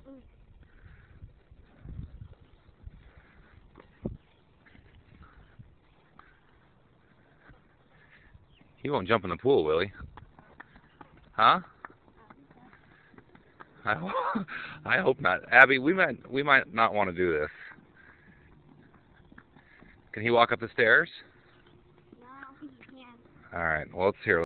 He won't jump in the pool, will he? Huh? I hope not. Abby, we might not want to do this. Can he walk up the stairs? No, he can't. All right. Well, let's hear.